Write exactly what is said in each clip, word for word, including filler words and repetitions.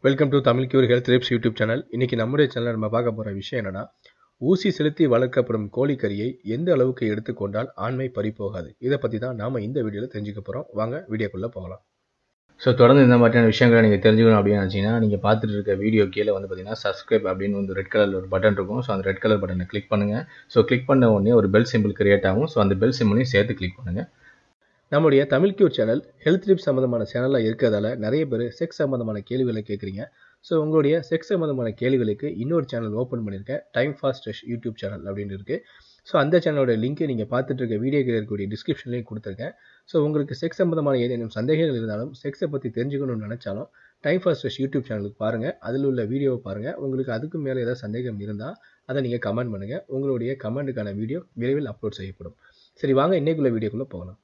Welcome to TamilCure health tips YouTube channel. இன்னைக்கு நம்முடைய சேனல்ல நம்ம பார்க்க போற விஷயம் என்னன்னா, ஊசி செலுத்தி வளர்க்கப்படும் கோழிக்கறியை எந்த அளவுக்கு எடுத்துக்கொண்டால் ஆண்மை பறிபோகாது. இதை பத்தி தான் நாம இந்த வீடியோல தெரிஞ்சுக்க போறோம். வாங்க வீடியோக்குள்ள போகலாம். ஸோ தொடர்ந்து இந்த மாதிரியான விஷயங்களை நீங்கள் தெரிஞ்சுக்கணும் அப்படின்னு நினச்சிங்கன்னா நீங்கள் பார்த்துட்டு இருக்க வீடியோ கீழே வந்து பார்த்தீங்கன்னா சப்ஸ்கிரைப் அப்படின்னு வந்து ரெட் கலர் ஒரு பட்டன் இருக்கும். ஸோ அந்த ரெட் கலர் பட்டனை கிளிக் பண்ணுங்கள். ஸோ கிளிக் பண்ண உடனே ஒரு பெல் சிம்பிள் கிரியேட் ஆகும். ஸோ அந்த பெல் சிம்பிளையும் சேர்த்து கிளிக் பண்ணுங்கள். நம்முடைய TamilCure சேனல் ஹெல்த் டிப்ஸ் சம்மந்தமான சேனலாக இருக்கிறதால நிறைய பேர் செக்ஸ் சம்மந்தமான கேள்விகளை கேட்குறீங்க. ஸோ உங்களுடைய செக்ஸ் சம்மந்தமான கேள்விகளுக்கு இன்னொரு சேனல் ஓப்பன் பண்ணியிருக்கேன், டைம் ஃபாஸ்ட் யூடியூப் சேனல் அப்படின்னு இருக்குது. ஸோ அந்த சேனலோட லிங்க்கை நீங்கள் பார்த்துட்டு இருக்க வீடியோக்கு இருக்கக்கூடிய டிஸ்கிரிப்ஷன்லேயும் கொடுத்துருக்கேன். ஸோ உங்களுக்கு செக்ஸ் சம்மந்தமான ஏதேனும் சந்தேகங்கள் இருந்தாலும், செக்ஸை பற்றி தெரிஞ்சுக்கணும்னு நினச்சாலும் டைம் ஃபாஸ்ட் யூடியூப் சேனலுக்கு பாருங்கள், அதில் உள்ள வீடியோவை பாருங்கள். உங்களுக்கு அதுக்கு மேலே ஏதாவது சந்தேகம் இருந்தால் அதை நீங்கள் கமெண்ட் பண்ணுங்கள். உங்களுடைய கமெண்ட்டுக்கான வீடியோ விரைவில் அப்லோட் செய்யப்படும். சரி, வாங்க இன்னைக்குள்ள வீடியோக்குள்ளே போகலாம்.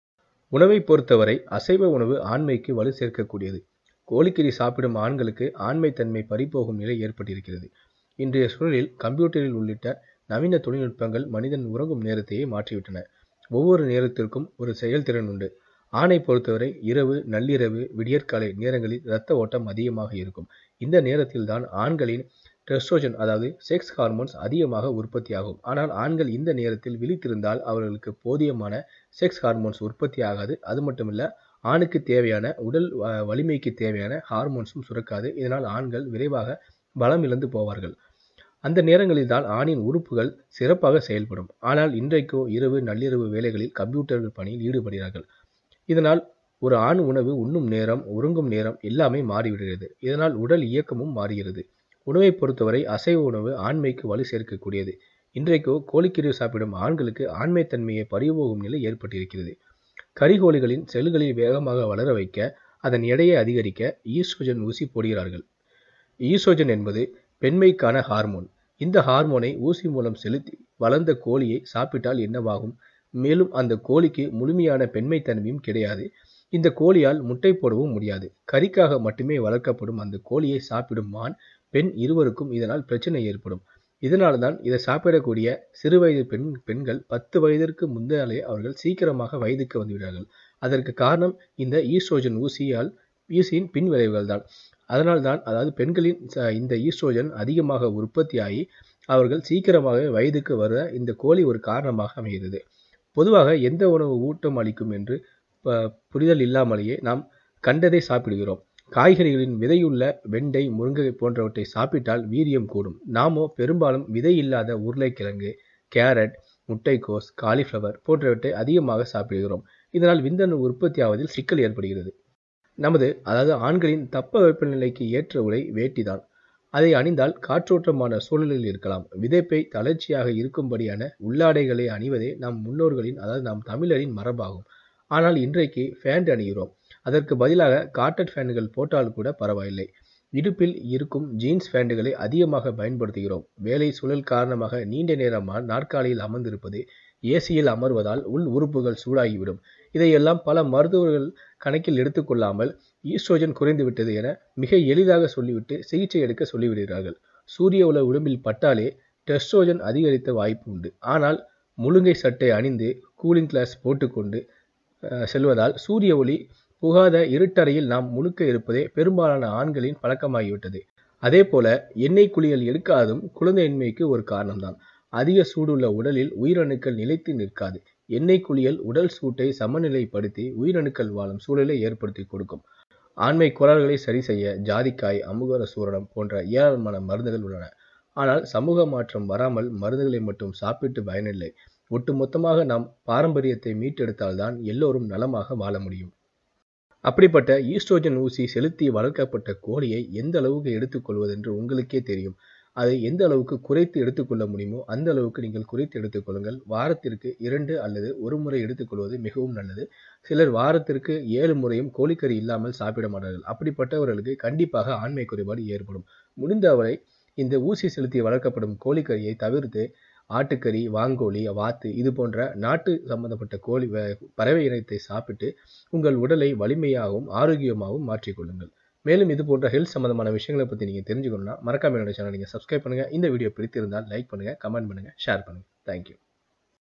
உணவை பொறுத்தவரை அசைவ உணவு ஆண்மைக்கு வலு சேர்க்கக்கூடியது. கோழிக்கறி சாப்பிடும் ஆண்களுக்கு ஆண்மை தன்மை பறிபோகும் நிலை ஏற்பட்டிருக்கிறது. இன்றைய சூழலில் கம்ப்யூட்டரில் உள்ளிட்ட நவீன தொழில்நுட்பங்கள் மனிதன் உறங்கும் நேரத்தையே மாற்றிவிட்டன. ஒவ்வொரு நேரத்திற்கும் ஒரு செயல்திறன் உண்டு. ஆணை பொறுத்தவரை இரவு, நள்ளிரவு, விடியற்காலை நேரங்களில் இரத்த ஓட்டம் அதிகமாக இருக்கும். இந்த நேரத்தில் தான் ஆண்களின் டெஸ்ட்ரோஜன் அதாவது செக்ஸ் ஹார்மோன்ஸ் அதிகமாக உற்பத்தியாகும். ஆனால் ஆண்கள் இந்த நேரத்தில் விழித்திருந்தால் அவர்களுக்கு போதியமான செக்ஸ் ஹார்மோன்ஸ் உற்பத்தி ஆகாது. அது மட்டும் இல்லை, ஆணுக்கு தேவையான உடல் வலிமைக்கு தேவையான ஹார்மோன்ஸும் சுரக்காது. இதனால் ஆண்கள் விரைவாக பலம் இழந்து போவார்கள். அந்த நேரங்களில் தான் ஆணின் உறுப்புகள் சிறப்பாக செயல்படும். ஆனால் இன்றைக்கோ இரவு, நள்ளிரவு வேளைகளில் கம்ப்யூட்டர்கள் பணியில் ஈடுபடுகிறார்கள். இதனால் ஒரு ஆண் உணவு உண்ணும் நேரம், உறங்கும் நேரம் எல்லாமே மாறிவிடுகிறது. இதனால் உடல் இயக்கமும் மாறுகிறது. உணவை பொறுத்தவரை அசைவ உணவு ஆண்மைக்கு வலு சேர்க்கக்கூடியது. இன்றைக்கோ கோழிக்கறி சாப்பிடும் ஆண்களுக்கு ஆண்மை தன்மையை பறிபோகும் நிலை ஏற்பட்டிருக்கிறது. கறிகோழிகளின் செல்களில் வேகமாக வளர வைக்க, அதன் எடையை அதிகரிக்க ஈஸ்ட்ரோஜன் ஊசி போடுகிறார்கள். ஈஸ்ட்ரோஜன் என்பது பெண்மைக்கான ஹார்மோன். இந்த ஹார்மோனை ஊசி மூலம் செலுத்தி வளர்ந்த கோழியை சாப்பிட்டால் என்னவாகும்? மேலும் அந்த கோழிக்கு முழுமையான பெண்மை தன்மையும் கிடையாது. இந்த கோழியால் முட்டை போடவும் முடியாது. கறிக்காக மட்டுமே வளர்க்கப்படும் அந்த கோழியை சாப்பிடும் ஆண், பெண் இருவருக்கும் இதனால் பிரச்சனை ஏற்படும். இதனால் தான் இதை சாப்பிடக்கூடிய சிறுவயது பெண் பெண்கள் பத்து வயதிற்கு முன்னாலே அவர்கள் சீக்கிரமாக வயதுக்கு வந்துவிடார்கள். அதற்கு காரணம் இந்த ஈஸ்ட்ரோஜன் ஊசியால் ஊசியின் பின் விளைவுகள் தான். அதனால் தான் அதாவது பெண்களின் இந்த ஈஸ்ட்ரோஜன் அதிகமாக உற்பத்தியாகி அவர்கள் சீக்கிரமாக வயதுக்கு வர இந்த கோழி ஒரு காரணமாக அமைகிறது. பொதுவாக எந்த உணவு ஊட்டம் அளிக்கும் என்று புரிதல் இல்லாமலேயே நாம் கண்டதை சாப்பிடுகிறோம். காய்கறிகளின் விதையுள்ள வெண்டை, முருங்கை போன்றவற்றை சாப்பிட்டால் வீரியம் கூடும். நாமோ பெரும்பாலும் விதை இல்லாத உருளைக்கிழங்கு, கேரட், முட்டைக்கோஸ், காலிஃப்ளவர் போன்றவற்றை அதிகமாக சாப்பிடுகிறோம். இதனால் விந்தணு உற்பத்தி ஆவதில் சிக்கல் ஏற்படுகிறது. நமது அதாவது ஆண்களின் தப்ப வெப்பநிலைக்கு ஏற்ற உடை வேட்டி தான். அதை அணிந்தால் காற்றோட்டமான சூழலில் இருக்கலாம். விதைப்பை தளர்ச்சியாக இருக்கும்படியான உள்ளாடைகளை அணிவதே நம் முன்னோர்களின் அதாவது நம் தமிழரின் மரபாகும். ஆனால் இன்றைக்கு ஃபேண்ட் அணிகிறோம். அதற்கு பதிலாக காட்டன் ஃபேன்கள் போட்டால் கூட பரவாயில்லை. இடுப்பில் இருக்கும் ஜீன்ஸ் ஃபேண்டுகளை அதிகமாக பயன்படுத்துகிறோம். வேலை சூழல் காரணமாக நீண்ட நேரமாக நாற்காலியில் அமர்ந்திருப்பது, ஏசியில் அமர்வதால் உள் உறுப்புகள் சூடாகிவிடும். இதையெல்லாம் பல மருத்துவர்கள் கணக்கில் எடுத்துக்கொள்ளாமல் ஈஸ்ட்ரோஜன் குறைந்துவிட்டது என மிக எளிதாக சொல்லிவிட்டு சிகிச்சை எடுக்க சொல்லிவிடுகிறார்கள். சூரிய ஒளி உடம்பில் பட்டாலே டெஸ்ட்ரோஜன் அதிகரித்த வாய்ப்பு உண்டு. ஆனால் முழுங்கை சட்டை அணிந்து கூலிங் கிளாஸ் போட்டுக்கொண்டு செல்வதால் சூரிய ஒளி புகாத இருட்டறையில் நாம் முழுக்க இருப்பதே பெரும்பாலான ஆண்களின் பழக்கமாகிவிட்டது. அதே போல எண்ணெய் குளியல் எடுக்காதும் குழந்தையின்மைக்கு ஒரு காரணம்தான். அதிக சூடுள்ள உடலில் உயிரணுக்கள் நிலைத்து நிற்காது. எண்ணெய் குளியல் உடல் சூட்டை சமநிலைப்படுத்தி உயிரணுக்கள் வாழும் சூழலை ஏற்படுத்தி கொடுக்கும். ஆண்மை கோளாறுகளை சரி செய்ய ஜாதிக்காய், அமுகர சூரணம் போன்ற ஏராளமான மருந்துகள் உள்ளன. ஆனால் சமூக மாற்றம் வராமல் மருந்துகளை மட்டும் சாப்பிட்டு பயனில்லை. ஒட்டுமொத்தமாக நாம் பாரம்பரியத்தை மீட்டெடுத்தால்தான் எல்லோரும் நலமாக வாழ முடியும். அப்படிப்பட்ட ஈஸ்ட்ரோஜன் ஊசி செலுத்தி வளர்க்கப்பட்ட கோழியை எந்த அளவுக்கு எடுத்துக்கொள்வதென்று உங்களுக்கே தெரியும். அதை எந்த அளவுக்கு குறைத்து எடுத்துக்கொள்ள முடியுமோ அந்த அளவுக்கு நீங்கள் குறைத்து எடுத்துக்கொள்ளுங்கள். வாரத்திற்கு இரண்டு அல்லது ஒரு முறை எடுத்துக்கொள்வது மிகவும் நல்லது. சிலர் வாரத்திற்கு ஏழு முறையும் கோழிக்கறி இல்லாமல் சாப்பிட மாட்டார்கள். அப்படிப்பட்டவர்களுக்கு கண்டிப்பாக ஆண்மை குறைபாடு ஏற்படும். முடிந்தவரை இந்த ஊசி செலுத்தி வளர்க்கப்படும் கோழிக்கறியை தவிர்த்து ஆட்டுக்கறி, வாங்கோழி, வாத்து இது போன்ற நாட்டு சம்பந்தப்பட்ட கோழி பறவை இனத்தை சாப்பிட்டு உங்கள் உடலை வலிமையாகவும் ஆரோக்கியமாகவும் மாற்றிக்கொள்ளுங்கள். மேலும் இது போன்ற ஹெல்த் சம்பந்தமான விஷயங்களை பற்றி நீங்கள் தெரிஞ்சுக்கணும்னா மறக்காம என்னோட சேனல் நீங்கள் சப்ஸ்கிரைப் பண்ணுங்கள். இந்த வீடியோ பிடித்திருந்தால் லைக் பண்ணுங்கள், கமெண்ட் பண்ணுங்கள், ஷேர் பண்ணுங்கள். தேங்க்யூ.